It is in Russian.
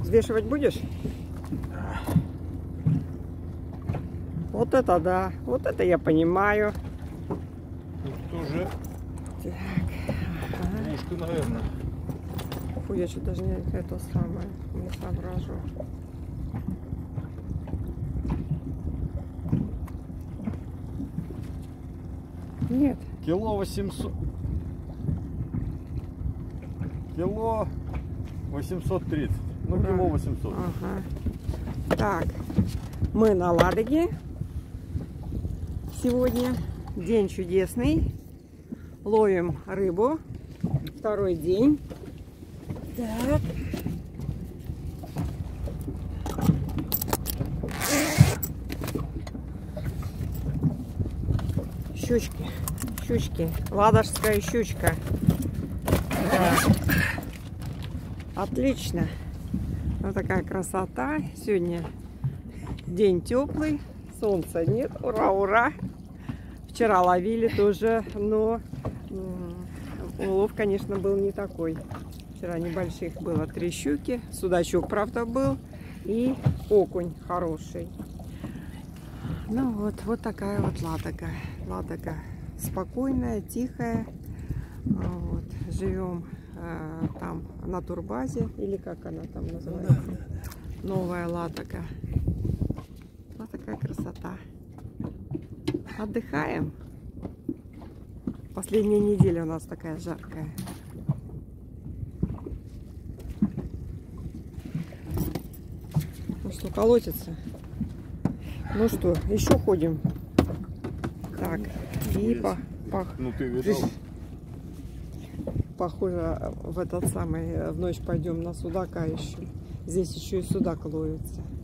Взвешивать будешь? Да. Вот это да. Вот это я понимаю. Тут тоже Так. двушка, наверное. Фу, я что-то даже не это самое не соображу. Нет. Кило 800. Кило 830. Ну, Да. кило 800. Ага. Так, мы на Ладоге сегодня. День чудесный. Ловим рыбу. Второй день. Так. Щучки. Щучки. Ладожская щучка. Да. Отлично. Вот такая красота. Сегодня день теплый. Солнца нет. Ура, ура. Вчера ловили тоже, но улов, конечно, был не такой. Вчера небольших было 3 щуки. Судачок, правда, был. И окунь хороший. Ну вот такая вот Ладога. Ладога спокойная, тихая. Вот. Живем там на турбазе, или как она там называется, Новая Ладога. Вот такая красота. Отдыхаем. Последняя неделя у нас такая жаркая. Ну что, колотится? Ну что, еще ходим. Так, и Ну ты видал? Похоже, в этот самый в ночь пойдем на судака еще. Здесь еще и судак ловится.